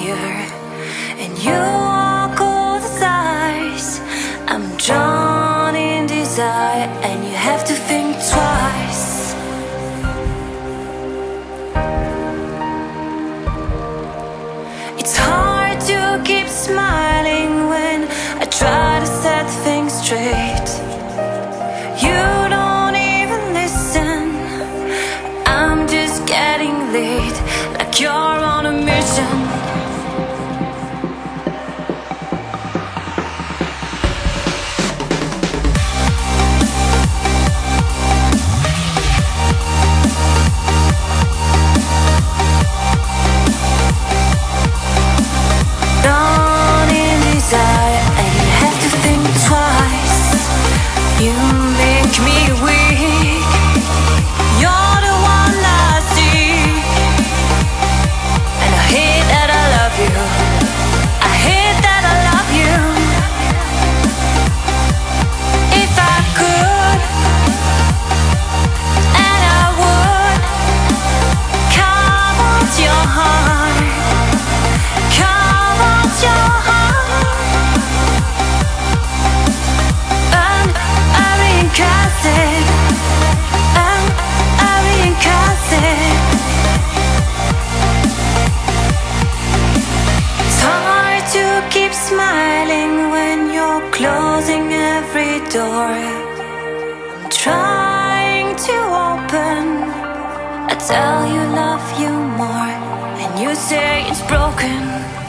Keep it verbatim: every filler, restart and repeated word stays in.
fire, and you walk all the sides. I'm drawn in desire, and you have to think twice. It's hard to keep smiling when I try to set things straight. You don't even listen. I'm just getting late, like you're on a mission. Drawn in desire, and you have to think twice. You make me weak. You're the one I seek, and I hate that I love you. I hate that I love you. If I could, and I would, come on to your heart, come on to your heart. And I reincarnate, and I reincarnate. It's hard to keep smiling when you're closing every door. I'm trying to open. I tell you love you more, and you say it's broken.